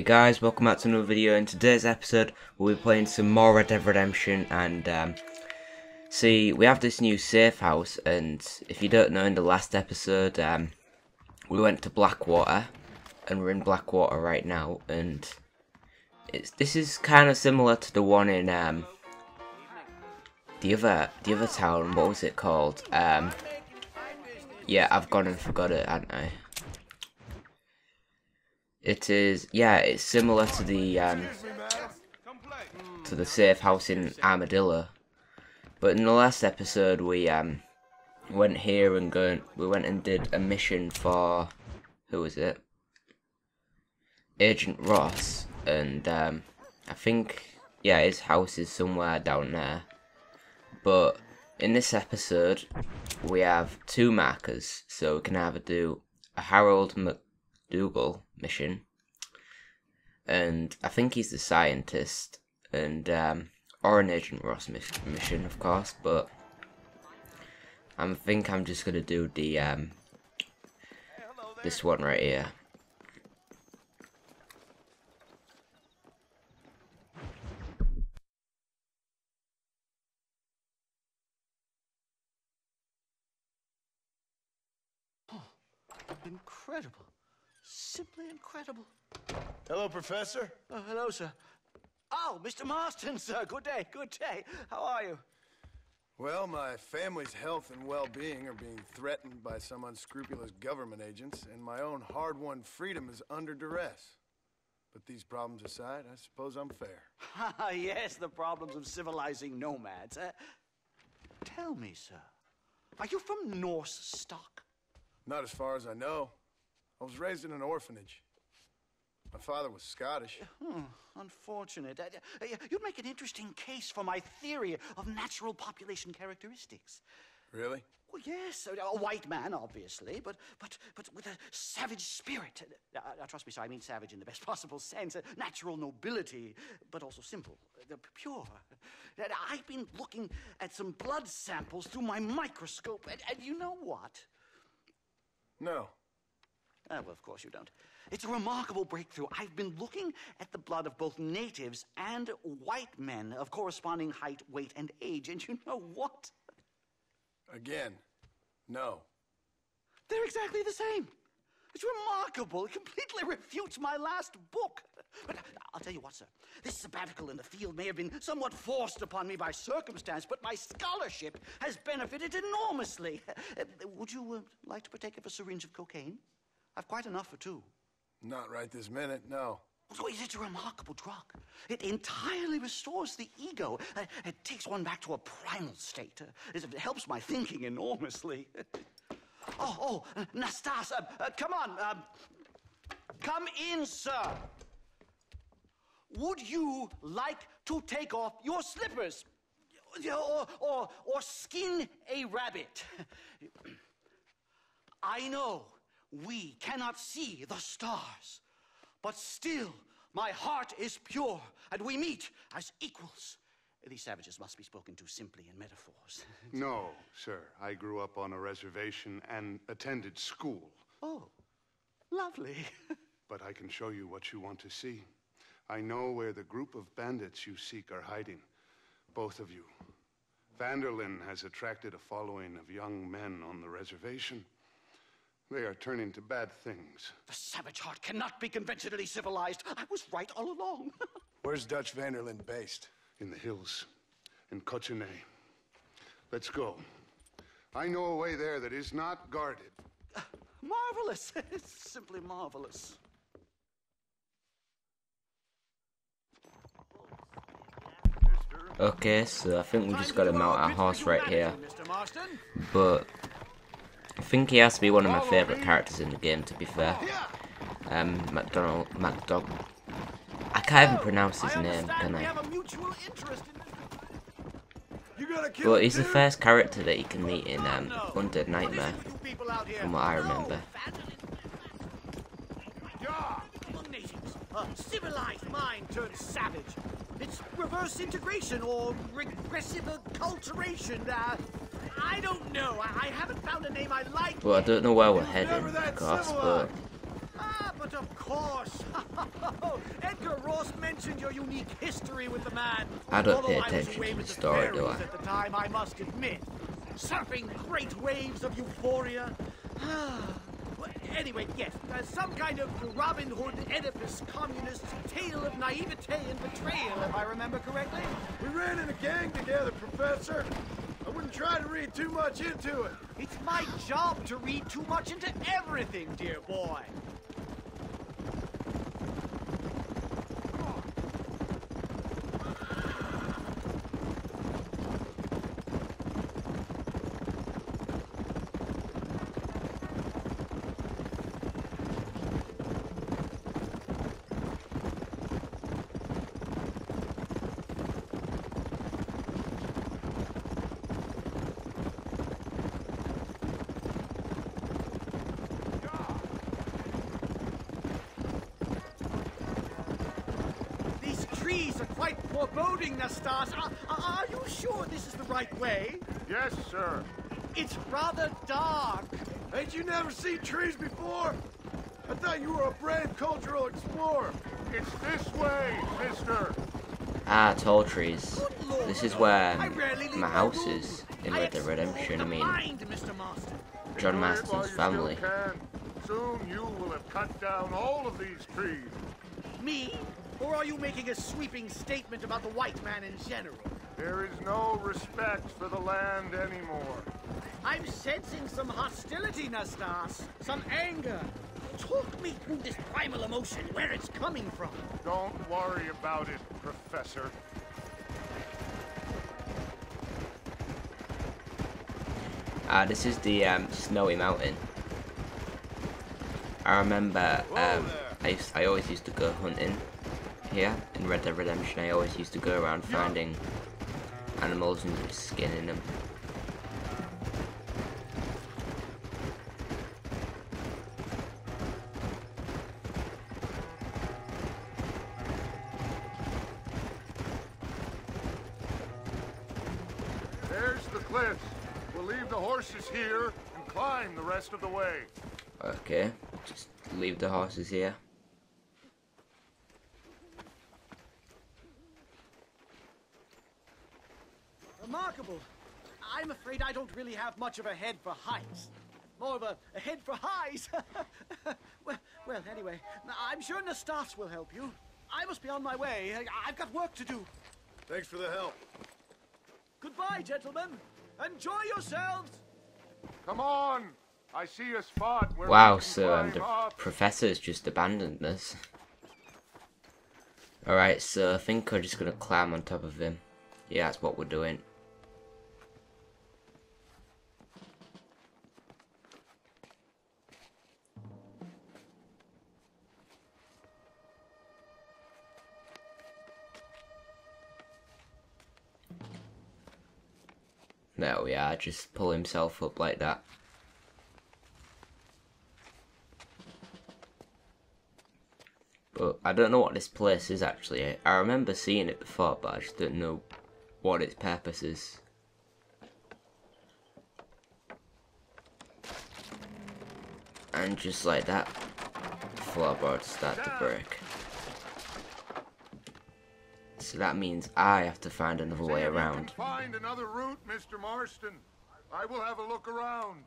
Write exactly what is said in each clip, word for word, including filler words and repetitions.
guys, welcome back to another video. In today's episode we'll be playing some more Red Dead Redemption, and um, see, we have this new safe house, and if you don't know, in the last episode um, we went to Blackwater, and we're in Blackwater right now, and it's this is kind of similar to the one in um, the other the other town. What was it called? Um, yeah, I've gone and forgot it, haven't I? It is, yeah, it's similar to the um, to the safe house in Armadillo, but in the last episode we um went here and go we went and did a mission for, who was it? Agent Ross, and um, I think, yeah, his house is somewhere down there. But in this episode we have two markers, so we can either do a Harold McDougal mission, and I think he's the scientist, and um, or an Agent Ross mission, of course, but I think I'm just gonna do the um, this one right here. Oh, incredible. Simply incredible. Hello, Professor. Oh, hello, sir. Oh, Mister Marston, sir. Good day, good day. How are you? Well, my family's health and well-being are being threatened by some unscrupulous government agents, and my own hard-won freedom is under duress. But these problems aside, I suppose I'm fair. Yes, the problems of civilizing nomads. Uh, tell me, sir, are you from Norse stock? Not as far as I know. I was raised in an orphanage. My father was Scottish. Hmm, unfortunate. Uh, uh, you'd make an interesting case for my theory of natural population characteristics. Really? Well, yes, a, a white man, obviously, but but but with a savage spirit. Uh, uh, trust me, sir, I mean savage in the best possible sense. Uh, natural nobility, but also simple, uh, pure. Uh, I've been looking at some blood samples through my microscope, and, and you know what? No. Uh, well, of course you don't. It's a remarkable breakthrough. I've been looking at the blood of both natives and white men of corresponding height, weight, and age, and you know what? Again, no. They're exactly the same. It's remarkable. It completely refutes my last book. But I'll tell you what, sir. This sabbatical in the field may have been somewhat forced upon me by circumstance, but my scholarship has benefited enormously. Uh, would you uh, like to partake of a syringe of cocaine? I've quite enough for two. Not right this minute, no. So it's a remarkable drug. It entirely restores the ego. Uh, it takes one back to a primal state. Uh, it helps my thinking enormously. oh, oh, uh, Nastas, uh, uh, come on. Uh, come in, sir. Would you like to take off your slippers? Or, or, or skin a rabbit? I know we cannot see the stars, but still my heart is pure, and we meet as equals. These savages must be spoken to simply in metaphors. No, sir. I grew up on a reservation and attended school. Oh, lovely. But I can show you what you want to see. I know where the group of bandits you seek are hiding. Both of you. Van der Linde has attracted a following of young men on the reservation. They are turning to bad things. The savage heart cannot be conventionally civilized. I was right all along. Where's Dutch Van der Linde based? In the hills, in Cochene. Let's go. I know a way there that is not guarded. Uh, marvelous. It's simply marvelous. Okay, so I think we just got to mount our horse right here, but I think he has to be one of my favourite characters in the game, to be fair. Um, McDonald, McDog. I can't even pronounce his name, can I? But he's the first character that you can meet in um, Undead Nightmare, from what I remember. A civilized mind turned savage. It's reverse integration or regressive acculturation. Uh, I don't know. I, I haven't found a name I like. Well, I don't know where we're heading, of course, but Ah, but of course. Edgar Ross mentioned your unique history with the man. I don't pay Although I was attention away to with the the story, do fairies I? at the time, I must admit. Surfing great waves of euphoria. Well, anyway, yes, uh, some kind of Robin Hood, Oedipus, communist tale of naivete and betrayal, if I remember correctly. We ran in a gang together, Professor. I wouldn't try to read too much into it. It's my job to read too much into everything, dear boy. Trees are quite foreboding, Nastas. Are, are you sure this is the right way? Yes, sir. It's rather dark. Ain't you never seen trees before? I thought you were a brave cultural explorer. It's this way, mister. Ah, tall trees. Good Lord. This is where I rarely leave my my house room. is in I Red Dead have Redemption. I the mean, mind, Mister Marston. John Do it while Marston's you still family. can. Soon you will have cut down all of these trees. Me? Or are you making a sweeping statement about the white man in general? There is no respect for the land anymore. I'm sensing some hostility, Nastas. Some anger. Talk me through this primal emotion, where it's coming from. Don't worry about it, Professor. Ah, this is the um, Snowy Mountain. I remember um, I, used, I always used to go hunting here in Red Dead Redemption. I always used to go around finding animals and just skinning them. There's the cliffs. We'll leave the horses here and climb the rest of the way. Okay, just leave the horses here. Remarkable. I'm afraid I don't really have much of a head for heights. More of a, a head for highs. well, well, anyway, I'm sure Nastas will help you. I must be on my way. I've got work to do. Thanks for the help. Goodbye, gentlemen. Enjoy yourselves. Come on. I see a spot where Wow, we can so um, climb the up. professor's just abandoned us. Alright, so I think we're just gonna climb on top of him. Yeah, that's what we're doing. There we are, just pull himself up like that. But I don't know what this place is actually. I remember seeing it before, but I just don't know what its purpose is. And just like that, the floorboards start to break. So that means I have to find another See way if you can around. find another route, Mister Marston. I will have a look around.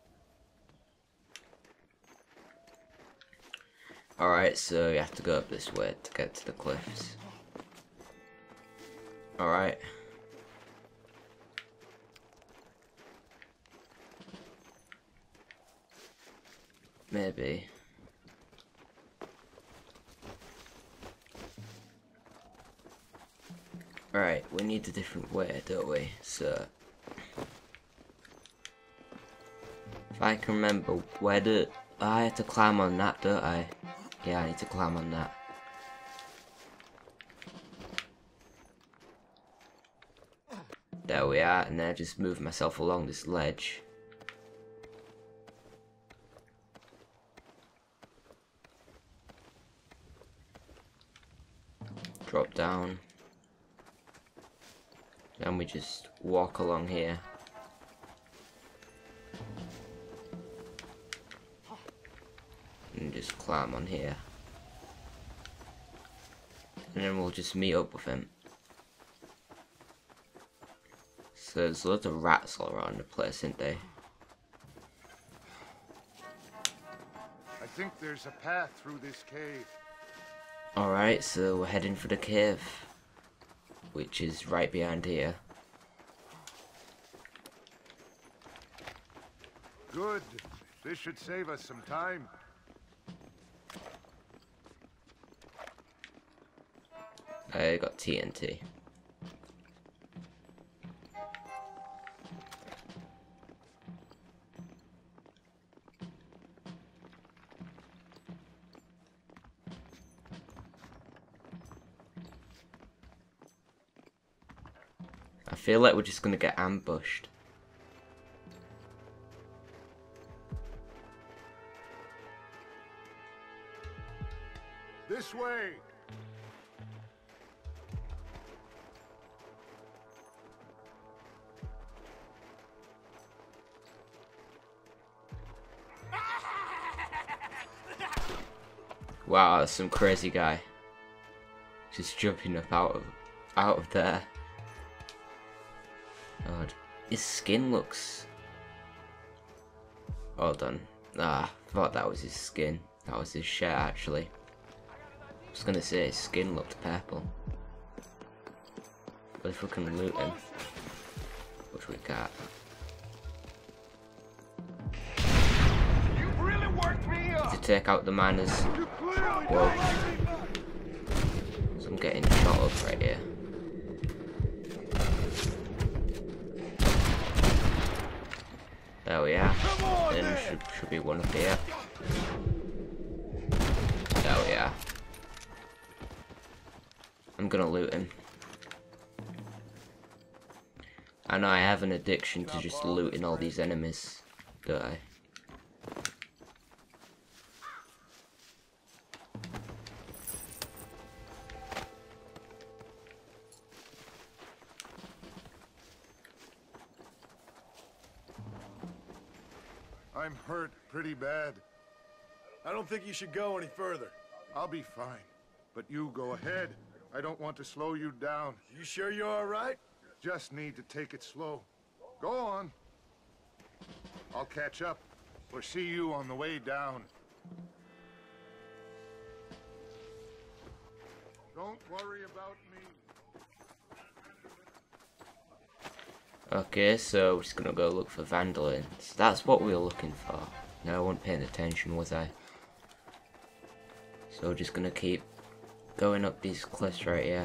Alright, so you have to go up this way to get to the cliffs. Alright. Maybe. Alright, we need a different way, don't we? So, if I can remember, where do I have to climb on that, don't I? Yeah, I need to climb on that. There we are, and then I just move myself along this ledge. Drop down. And we just walk along here. And just climb climb on here. And then we'll just meet up with him. So there's loads of rats all around the place, isn't there? I think there's a path through this cave. Alright, so we're heading for the cave, which is right behind here. Good. This should save us some time. I got T N T. I feel like we're just gonna get ambushed. This way. Wow, that's some crazy guy. Just jumping up out of out of there. God, his skin looks. Hold on. Ah, I thought that was his skin. That was his shirt actually. I was gonna say his skin looked purple. But if we can loot him, which we can't. To take out the miners. Whoa. So I'm getting shot up right here. There we are. Then should, should be one up here. There we are. I'm gonna loot him. I know I have an addiction to just looting all these enemies, don't I? I'm hurt pretty bad. I don't think you should go any further. I'll be fine. But you go ahead. I don't want to slow you down. You sure you're all right? Just need to take it slow. Go on. I'll catch up or see you on the way down. Don't worry about me. Okay, so we're just gonna go look for Vandalins. That's what we were looking for. No, I wasn't paying attention, was I? So we're just gonna keep going up these cliffs right here.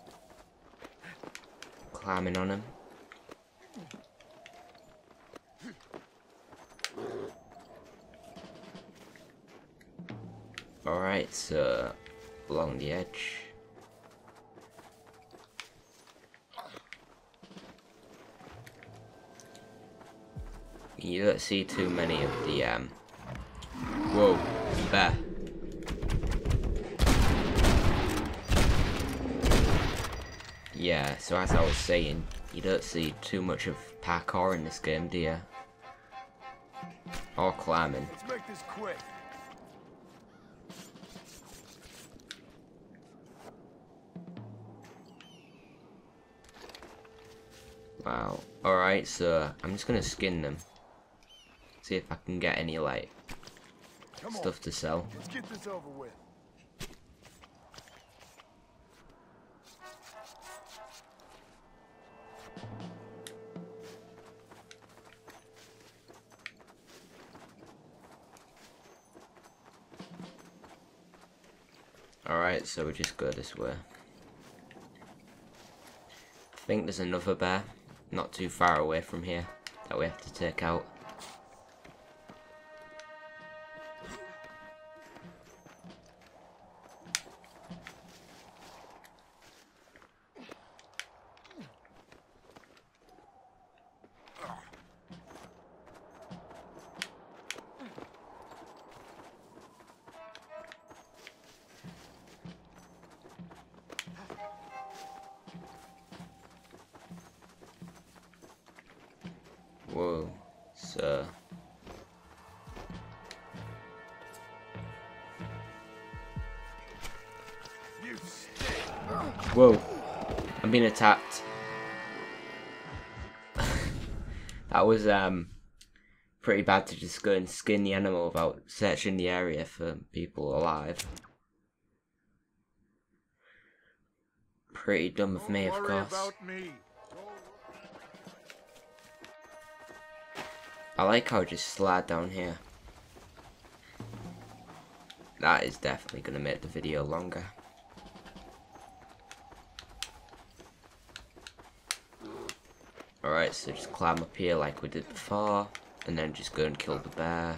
Climbing on them. Alright, so along the edge. You don't see too many of the um whoa, bear. Yeah, so as I was saying, you don't see too much of parkour in this game, do you? Or climbing. Let's make this quick. Wow. Alright, so I'm just gonna skin them. See if I can get any like Come stuff on. to sell. Let's get this over with. Alright, so we just go this way. I think there's another bear, not too far away from here, that we have to take out. Whoa, so Whoa. I'm being attacked. That was um pretty bad to just go and skin the animal without searching the area for people alive. Pretty dumb of me, of course. I like how I just slide down here. That is definitely going to make the video longer. Alright, so just climb up here like we did before, and then just go and kill the bear.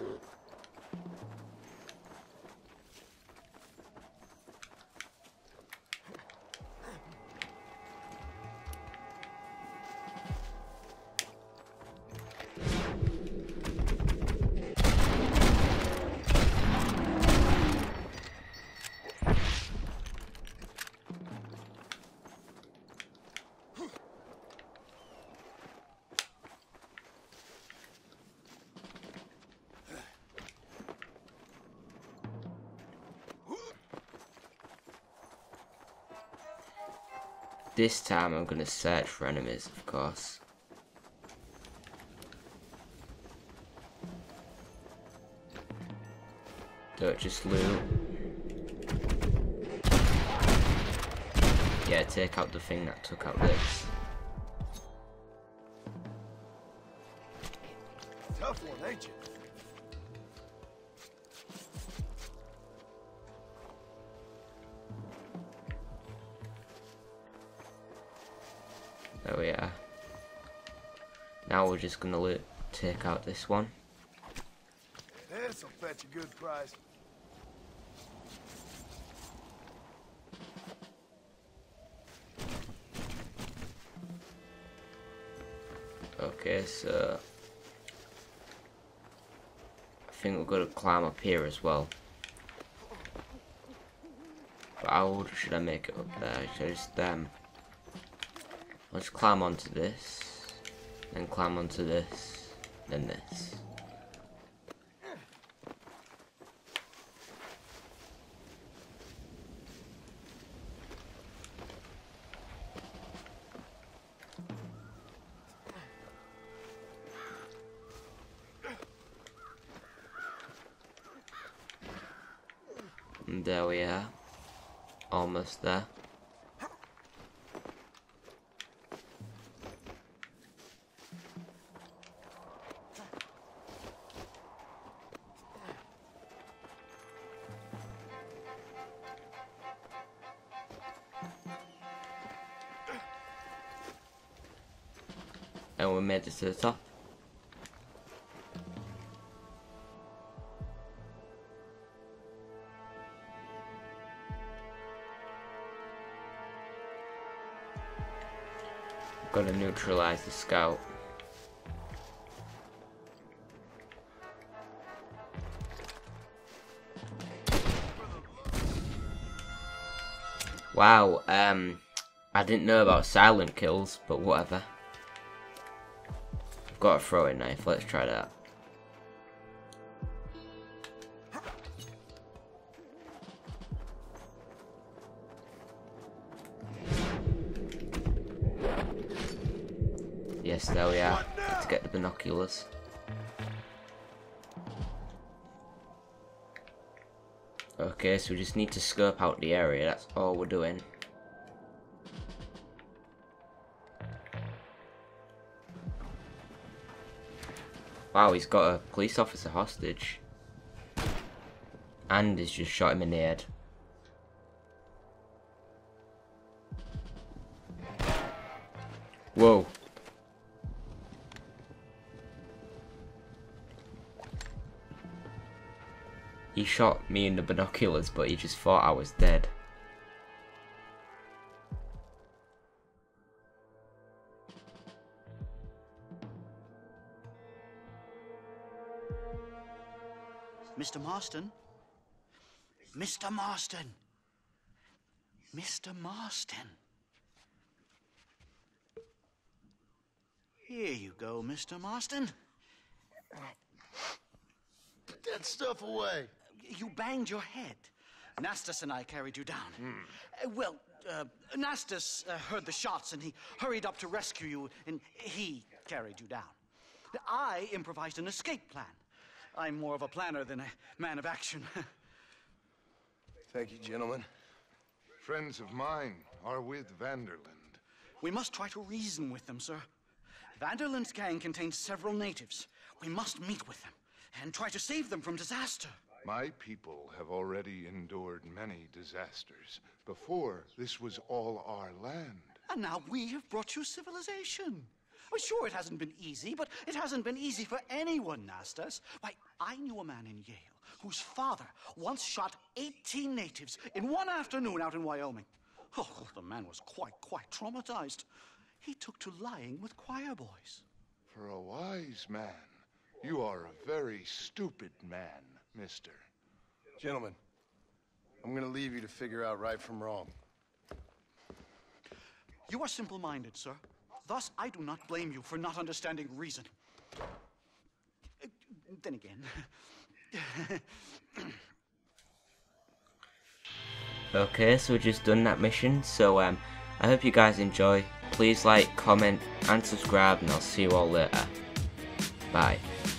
This time I'm going to search for enemies, of course. Don't just loot. Yeah, take out the thing that took out this. Tough one, ain't you? There we are. Now we're just gonna loot, take out this one. This'll fetch a good price. Okay, so I think we're gonna climb up here as well. But how should I make it up there? Should I just um let's climb onto this, then climb onto this, then this. And there we are, almost there. And we made it to the top. Gotta neutralize the scout. Wow, um, I didn't know about silent kills, but whatever. I've got a throwing knife, let's try that. Yes, there we are. Let's get the binoculars. Okay, so we just need to scope out the area, that's all we're doing. Wow, he's got a police officer hostage. And he's just shot him in the head. Whoa. He shot me in the binoculars, but he just thought I was dead. Mister Marston? Mister Marston! Mister Marston! Here you go, Mister Marston. Put that stuff away. You banged your head. Nastas and I carried you down. Uh, well, uh, Nastus uh, heard the shots and he hurried up to rescue you, and he carried you down. I improvised an escape plan. I'm more of a planner than a man of action. Thank you, gentlemen. Friends of mine are with Vanderland. We must try to reason with them, sir. Vanderland's gang contains several natives. We must meet with them and try to save them from disaster. My people have already endured many disasters. Before, this was all our land. And now we have brought you civilization. Well, sure, it hasn't been easy, but it hasn't been easy for anyone, Nastas. Why, I knew a man in Yale whose father once shot eighteen natives in one afternoon out in Wyoming. Oh, the man was quite, quite traumatized. He took to lying with choir boys. For a wise man, you are a very stupid man, mister. Gentlemen, I'm gonna leave you to figure out right from wrong. You are simple-minded, sir. Thus, I do not blame you for not understanding reason. Uh, Then again... Okay, so we've just done that mission, so um, I hope you guys enjoy. Please like, comment and subscribe, and I'll see you all later. Bye.